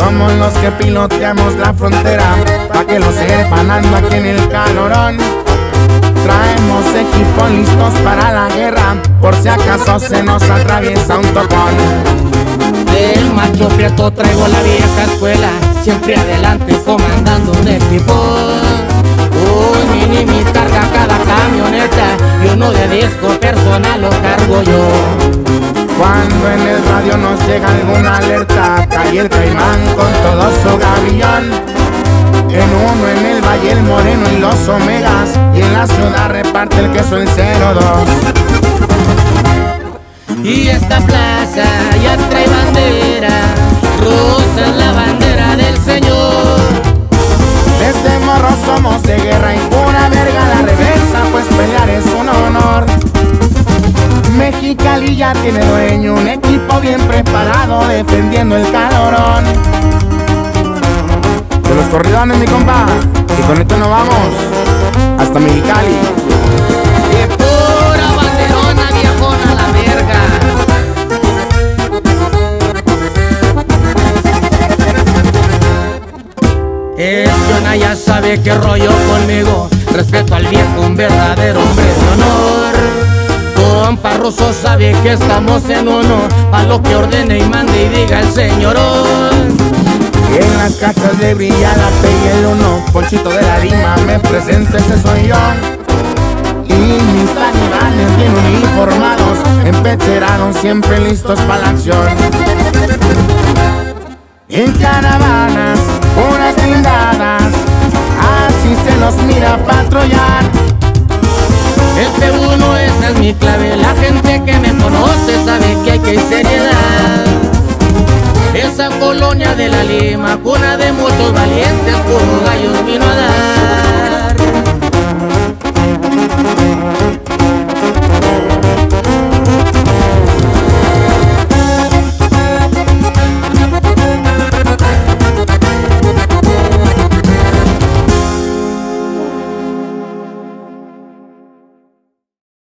somos los que piloteamos la frontera, pa' que lo sepan, ando aquí en el calorón. Traemos equipo listos para la guerra, por si acaso se nos atraviesa un topón. Del macho prieto traigo la vieja escuela, siempre adelante comandando un equipo. Un mini mi carga cada camioneta y uno de disco personal lo cargo yo. Cuando en el radio nos llega alguna alerta, cae el Caimán con todo su gavillón. En uno en el Valle el Moreno y los Omegas, y en la ciudad reparte el queso en 02. Y esta plaza ya trae bandera, rosa es la bandera del Señor. Desde morros somos de guerra y pura verga la reversa, pues pelear es un honor. Mexicali ya tiene dueño, un equipo bien preparado defendiendo el calorón. De los corridones, mi compa, y con esto nos vamos hasta Mexicali. Y pura banderona viejona la verga. El Jonah ya sabe qué rollo conmigo, respeto al viejo, un verdadero hombre de honor. Compa Russo sabe que estamos en uno, pa' lo que ordene y mande y diga el señorón. Y en las cachas de brilla la P y el 1, Ponchito de la Lima, me presento, ese soy yo. Y mis talibanes bien uniformados, empecherados, siempre listos para la acción. En caravanas, unas blindadas, así se los mira patrullar. El P1 esa es mi clave, la gente que me conoce sabe que hay que ir seriedad. Esa colonia de la Lima, cuna de muchos valientes,